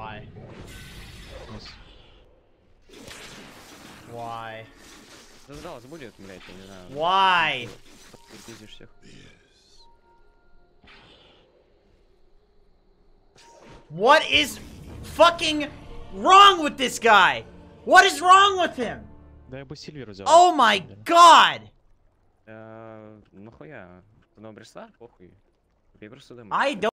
Why? Why? Сдалось будет, блядь, я не знаю. Why? Пиздишь всех. What is fucking wrong with this guy? What is wrong with him? Да я бы Сильверу взял. Oh my god! Нахуя? Потом пришла? Похуй. Я просто домой. I don't